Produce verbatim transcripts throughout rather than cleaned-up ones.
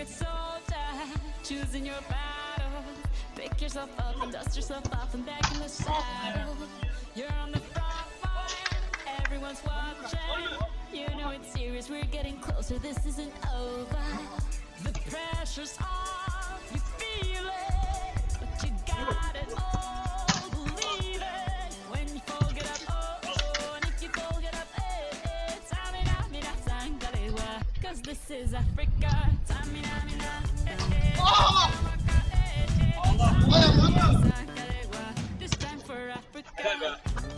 good soldier, choosing your battle. Pick yourself up and dust yourself off and back in the saddle. You're on the front line, everyone's watching. You know it's serious, we're getting closer, this isn't over. The pressure's on, you feel it, but you got it all, believe it. When you fold it up, oh, oh, and if you fold it up, eh, eh, Tamina, mina, sangalewa, cause this is Africa. Tamina, mina, eh, eh, waka, eh, eh, Tamina, sangalewa, this time for Africa.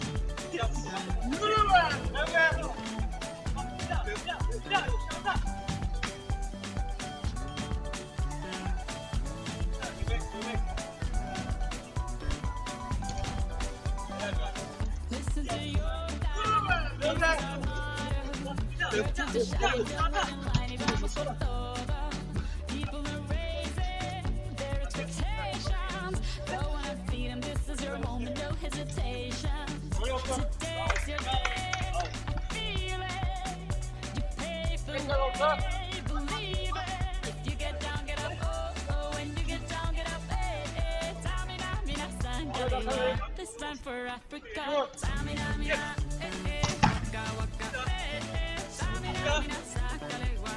Listen to your God, this is our motto. Your time to shine, don't wait in line, if almost put over. People are raising their expectations. Go on and feed them, this is your moment, no hesitation. Today's your day, feel it. You pay for it, believe it. If you get down, get up, oh, oh. When you get down, get up, eh, eh. Tamina, mina, sangalewa. This time for Africa. Tamina, mina, eh, eh. Waka, waka, eh, eh. Tamina, mina, sangalewa.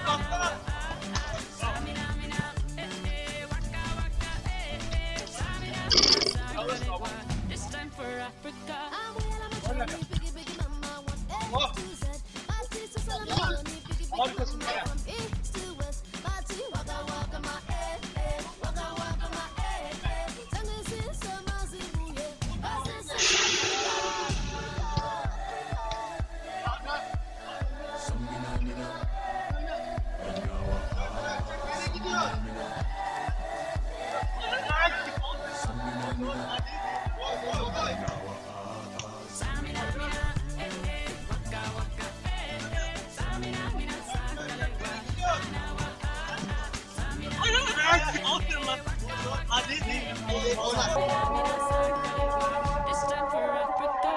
Tamina, mina, eh, eh. Waka, waka, eh, eh. Tamina, mina, sangalewa. This time for Africa. This time for Africa.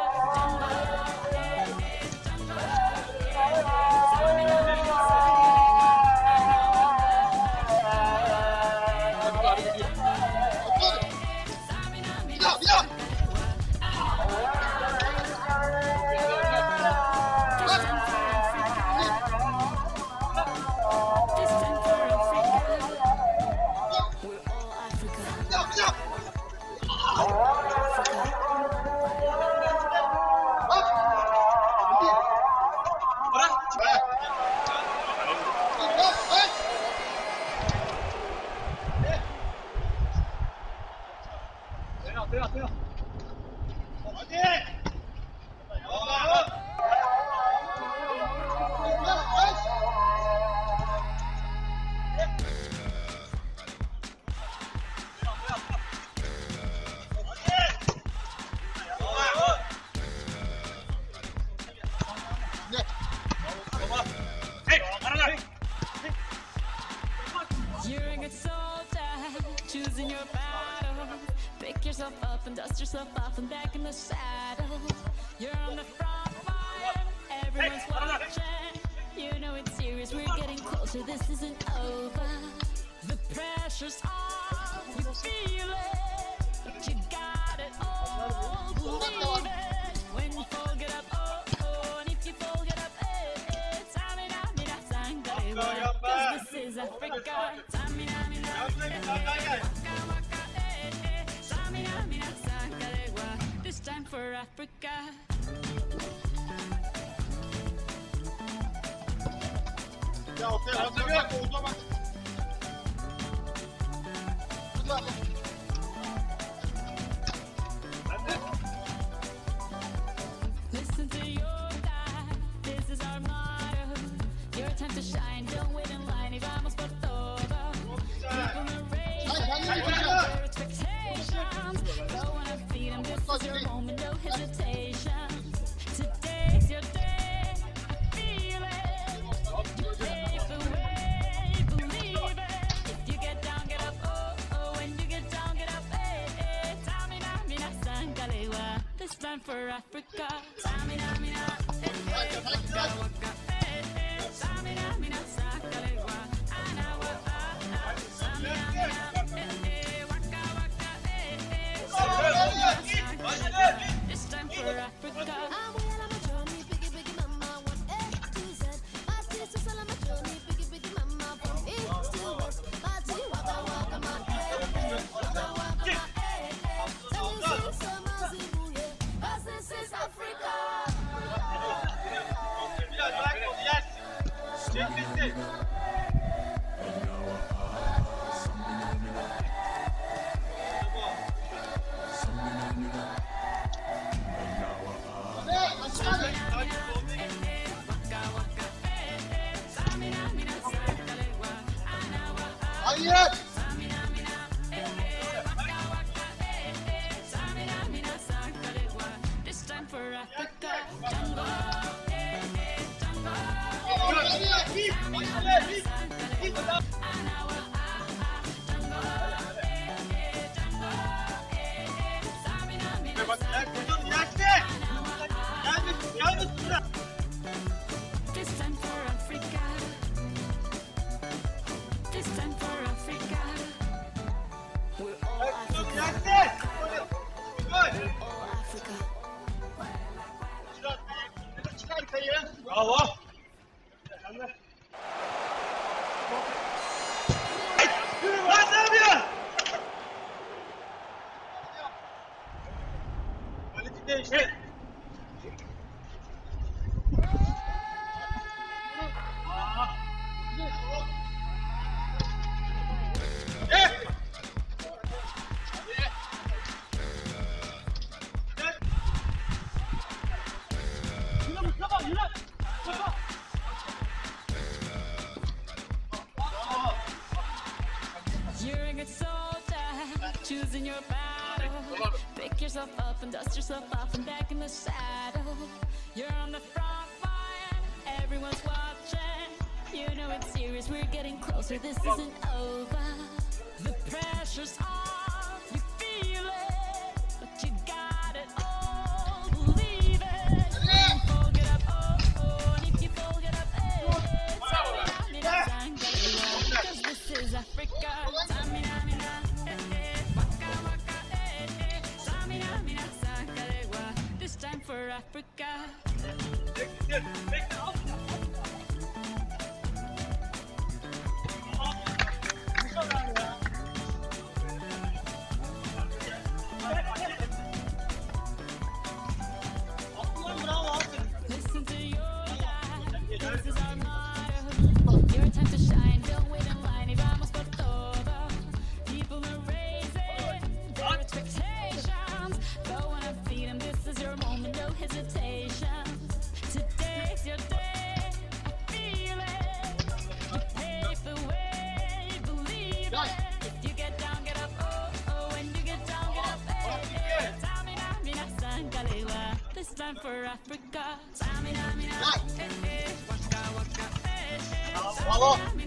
You're a good soldier, choosing your battle. Pick yourself up and dust yourself off and back in the saddle. You're on the front line, everyone's watching. You know it's serious, we're getting closer, this isn't over. The pressure's on, you feel it, but you got it all, believe it. When you fold it up, oh, oh, and if you fold it up, eh, eh, Tamina, mina, sangalewa, cause this is Africa. Tamina, mina, eh, eh, waka, waka, eh, eh, Tamina, mina, sangalewa, this time for Africa. 야, 어때? 어차피 오토바이. Listen to your God, this is our motto. Your time to shine, don't wait in line, y vamos por todo. People are raising their expectations. Go on and feed them, this is your moment, no hesitation. Today's your day, feel it. You pave the way, believe it. If you get down, get up, oh, oh. When you get down, get up, eh, eh. Tamina, mina, sangalewa. This time for Africa. Tamina, mina, eh, eh. Waka, waka, eh, eh. Tamina, mina, sangalewa. Anawa, ah. Çekildi. Hayır. This time for Africa, Jungle. This time for Africa. This time for Africa. We're all Africa. All Africa. Bravo. Yürü lan ne yapıyorsun? Kaleci değişti. You're a good soldier, choosing your battle. Pick yourself up and dust yourself off and back in the saddle. You're on the front line, everyone's watching. You know it's serious, we're getting closer, this isn't over. The pressure's on, you feel it, but you got it all, believe it. Don't fold it up, oh, oh, and if you fold it up, eh, because this is Africa. Samina, mina, eh, eh, waka, waka, eh, eh, samina, mina, sakarewa. This time for Africa. Listen to your dad, this is our motto. Your time to shine, don't wait in line, y vamos por todo. People are raising their expectations. Go on and feed them, this is your moment, no hesitation. Today's your day, feel it. You pave the way, believe it. If you get down, get up, oh, oh, when you get down, get up, eh, eh. Samina, mina, sangalewa. This time for Africa. Samina, mina, eh, eh, waka, waka, eh, eh. Bravo. Samina,